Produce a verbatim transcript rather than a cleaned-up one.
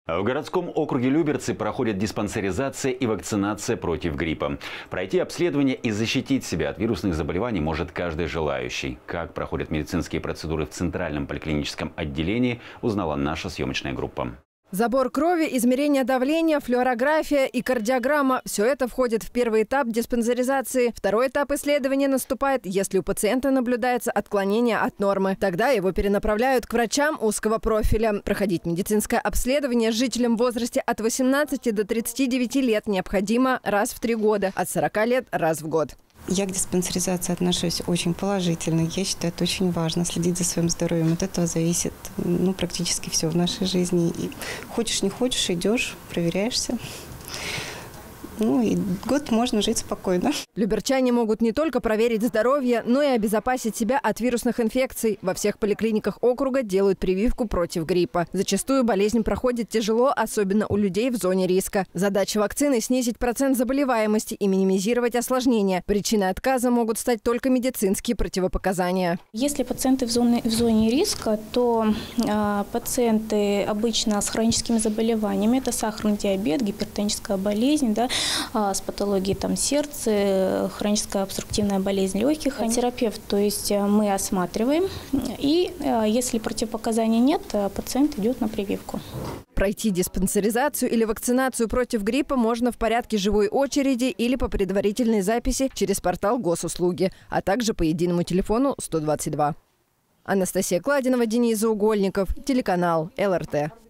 В городском округе Люберцы проходит диспансеризация и вакцинация против гриппа. Пройти обследование и защитить себя от вирусных заболеваний может каждый желающий. Как проходят медицинские процедуры в Центральном поликлиническом отделении, узнала наша съемочная группа. Забор крови, измерение давления, флюорография и кардиограмма – все это входит в первый этап диспансеризации. Второй этап исследования наступает, если у пациента наблюдается отклонение от нормы. Тогда его перенаправляют к врачам узкого профиля. Проходить медицинское обследование жителям в возрасте от восемнадцати до тридцати девяти лет необходимо раз в три года, от сорока лет – раз в год. Я к диспансеризации отношусь очень положительно. Я считаю, это очень важно, следить за своим здоровьем. От этого зависит ну, практически все в нашей жизни. И хочешь, не хочешь, идешь, проверяешься. Ну и год можно жить спокойно. Люберчане могут не только проверить здоровье, но и обезопасить себя от вирусных инфекций. Во всех поликлиниках округа делают прививку против гриппа. Зачастую болезнь проходит тяжело, особенно у людей в зоне риска. Задача вакцины – снизить процент заболеваемости и минимизировать осложнения. Причиной отказа могут стать только медицинские противопоказания. Если пациенты в зоне, в зоне риска, то э, пациенты обычно с хроническими заболеваниями, это сахарный диабет, гипертоническая болезнь, да, с патологией там, сердца, хроническая обструктивная болезнь легких. Терапевт, то есть мы осматриваем, и если противопоказаний нет, пациент идет на прививку. Пройти диспансеризацию или вакцинацию против гриппа можно в порядке живой очереди или по предварительной записи через портал Госуслуги, а также по единому телефону сто двадцать два. Анастасия Кладинова, Денис Заугольников, телеканал эл эр тэ.